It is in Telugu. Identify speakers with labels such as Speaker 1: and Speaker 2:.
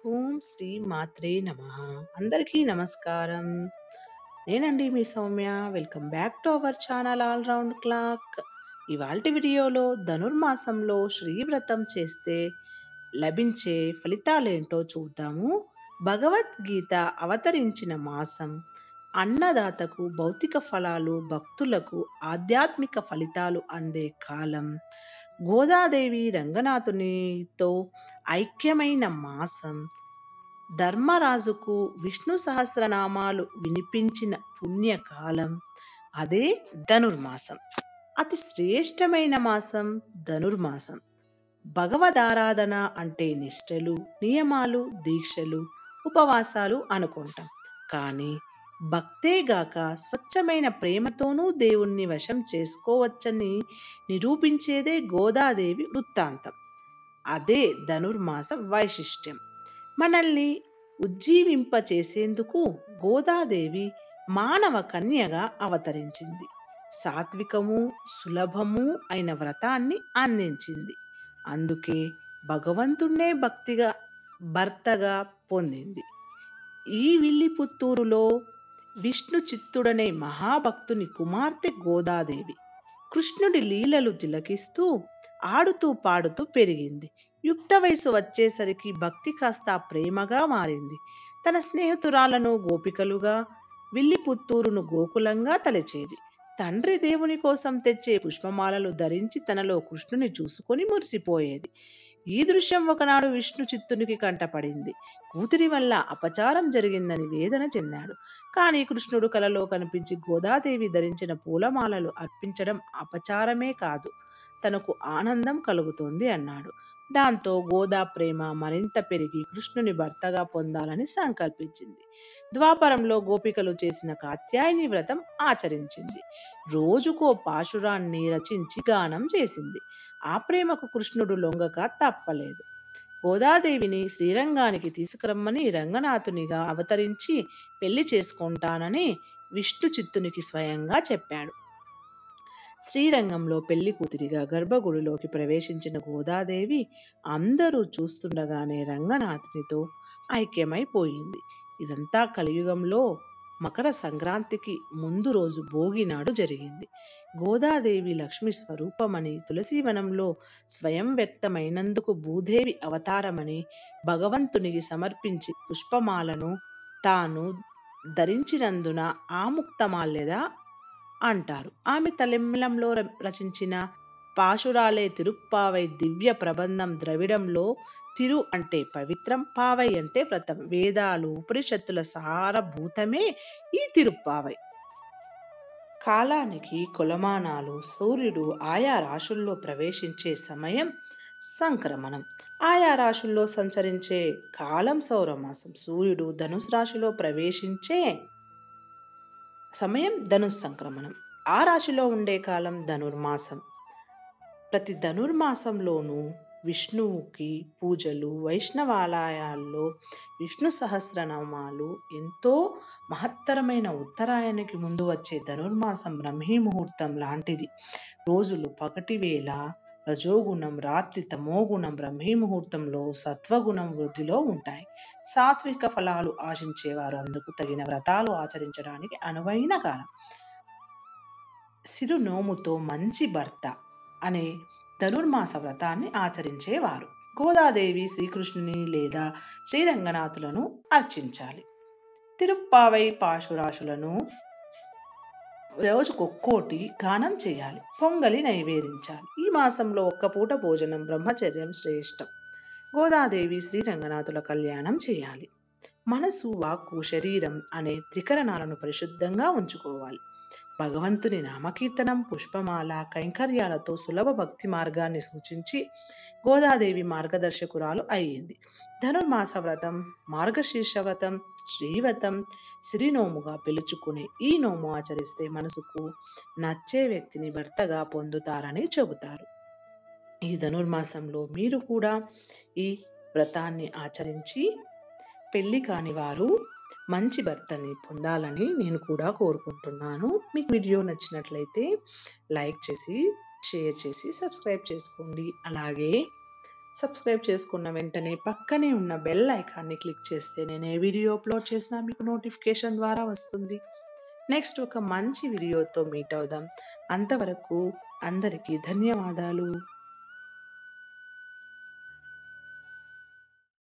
Speaker 1: ఓం శ్రీ మాత్రే నమః. అందరికీ నమస్కారం. నేనండి మీ Soumya. Welcome back to our channel all round clock. ఇవాల్టి వీడియోలో ధనుర్మాసంలో శ్రీవ్రతం చేస్తే లభించే ఫలితాలేంటో చూద్దాము. భగవద్గీత అవతరించిన మాసం, అన్నదాతకు భౌతిక ఫలాలు, భక్తులకు ఆధ్యాత్మిక ఫలితాలు అందే కాలం, గోదాదేవి రంగనాథునితో ఐక్యమైన మాసం, ధర్మరాజుకు విష్ణు సహస్రనామాలు వినిపించిన పుణ్యకాలం, అదే ధనుర్మాసం. అతి శ్రేష్టమైన మాసం ధనుర్మాసం. భగవదారాధన అంటే నిష్టలు, నియమాలు, దీక్షలు, ఉపవాసాలు అనుకుంటాం. కానీ భక్తేగాక స్వచ్ఛమైన ప్రేమతోనూ దేవుణ్ణి వశం చేసుకోవచ్చని నిరూపించేదే గోదాదేవి వృత్తాంతం. అదే ధనుర్మాస వైశిష్ట్యం. మనల్ని ఉజ్జీవింపచేసేందుకు గోదాదేవి మానవ కన్యగా అవతరించింది. సాత్వికము, సులభము అయిన వ్రతాన్ని అందించింది. అందుకే భగవంతుణ్ణే భక్తిగా భర్తగా పొందింది. ఈ విల్లిపుత్తూరులో విష్ణు చిత్తుడనే మహాభక్తుని కుమార్తె గోదాదేవి. కృష్ణుడి లీలలు తిలకిస్తూ ఆడుతూ పాడుతూ పెరిగింది. యుక్త వయసు వచ్చేసరికి భక్తి కాస్త ప్రేమగా మారింది. తన స్నేహితురాలను గోపికలుగా, విల్లిపుత్తూరును గోకులంగా తలచేది. తండ్రి దేవుని కోసం తెచ్చే పుష్పమాలలు ధరించి తనలో కృష్ణుని చూసుకొని మురిసిపోయేది. ఈ దృశ్యం ఒకనాడు విష్ణు చిత్తునికి కంటపడింది. కూతురి వల్ల అపచారం జరిగిందని వేదన చెందాడు. కానీ కృష్ణుడు కలలో కనిపించి గోదాదేవి ధరించిన పూలమాలలు అర్పించడం అపచారమే కాదు, తనకు ఆనందం కలుగుతోంది అన్నాడు. దాంతో గోదా ప్రేమ మరింత పెరిగి కృష్ణుని భర్తగా పొందాలని సంకల్పించింది. ద్వాపరంలో గోపికలు చేసిన కాత్యాయని వ్రతం ఆచరించింది. రోజుకో పాశురాన్ని రచించి గానం చేసింది. ఆ ప్రేమకు కృష్ణుడు లొంగక తప్పలేదు. గోదాదేవిని శ్రీరంగానికి తీసుకురమ్మని రంగనాథునిగా అవతరించి పెళ్లి చేసుకుంటానని విష్ణు చిత్తునికి స్వయంగా చెప్పాడు. శ్రీరంగంలో పెళ్లి కూతురిగా గర్భగుడిలోకి ప్రవేశించిన గోదాదేవి అందరూ చూస్తుండగానే రంగనాథునితో ఐక్యమైపోయింది. ఇదంతా కలియుగంలో మకర సంక్రాంతికి ముందు రోజు భోగి నాడు జరిగింది. గోదాదేవి లక్ష్మి స్వరూపమని, తులసీవనంలో స్వయం వ్యక్తమైనందుకు భూదేవి అవతారమని భగవంతునికి సమర్పించి పుష్పమాలను తాను ధరించినందున ఆముక్తమాల్యద అంటారు. ఆమె తమిళంలో రచించిన పాశురాలే తిరుప్పావై దివ్య ప్రబంధం. ద్రవిడంలో తిరు అంటే పవిత్రం, పావై అంటే వ్రతం. వేదాలు, ఉపనిషత్తుల సారభూతమే ఈ తిరుప్పావై. కాలానికి కొలమానాలు. సూర్యుడు ఆయా రాశుల్లో ప్రవేశించే సమయం సంక్రమణం. ఆయా రాశుల్లో సంచరించే కాలం సౌరమాసం. సూర్యుడు ధనుసు రాశిలో ప్రవేశించే సమయం ధనుస్ సంక్రమణం. ఆ రాశిలో ఉండే కాలం ధనుర్మాసం. ప్రతి ధనుర్మాసంలోనూ విష్ణువుకి పూజలు, వైష్ణవాలయాల్లో విష్ణు సహస్రనామాలు. ఎంతో మహత్తరమైన ఉత్తరాయణకి ముందు వచ్చే ధనుర్మాసం బ్రహ్మీ ముహూర్తం లాంటిది. రోజులు పగటివేళ రజోగుణం, రాత్రి తమోగుణం. బ్రహ్మీ ముహూర్తంలో సత్వగుణం వృద్ధిలో ఉంటాయి. సాత్విక ఫలాలు ఆశించేవారు అందుకు తగిన వ్రతాలు ఆచరించడానికి అనువైన కాలం. సిరునోముతో మంచి భర్త అనే ధనుర్మాస వ్రతాన్ని ఆచరించేవారు గోదాదేవి శ్రీకృష్ణుని లేదా శ్రీరంగనాథులను అర్చించాలి. తిరుప్పావై పాశురాశులను రోజుకొక్కోటి గానం చేయాలి. పొంగలి నైవేదించాలి. ఈ మాసంలో ఒక్కపూట భోజనం, బ్రహ్మచర్యం శ్రేష్టం. గోదాదేవి శ్రీరంగనాథుల కళ్యాణం చేయాలి. మనసు, వాక్కు, శరీరం అనే త్రికరణాలను పరిశుద్ధంగా ఉంచుకోవాలి. భగవంతుని నామకీర్తనం, పుష్పమాల, కైంకర్యాలతో సులభ భక్తి మార్గాన్ని సూచించి గోదాదేవి మార్గదర్శకురాలు అయ్యింది. ధనుర్మాస వ్రతం, మార్గశీర్ష వ్రతం, శ్రీవ్రతం, సిరినోముగా పిలుచుకునే ఈ నోము ఆచరిస్తే మనసుకు నచ్చే వ్యక్తిని భర్తగా పొందుతారని చెబుతారు. ఈ ధనుర్మాసంలో మీరు కూడా ఈ వ్రతాన్ని ఆచరించి పెళ్లి కాని వారు మంచి భర్తని పొందాలని నేను కూడా కోరుకుంటున్నాను. మీకు వీడియో నచ్చినట్లయితే లైక్ చేసి, షేర్ చేసి, సబ్స్క్రైబ్ చేసుకోండి. అలాగే సబ్స్క్రైబ్ చేసుకున్న వెంటనే పక్కనే ఉన్న బెల్ ఐకాన్ని క్లిక్ చేస్తే నేను ఏ వీడియో అప్లోడ్ చేసినా మీకు నోటిఫికేషన్ ద్వారా వస్తుంది. నెక్స్ట్ ఒక మంచి వీడియోతో మీట్ అవుదాం. అంతవరకు అందరికీ ధన్యవాదాలు.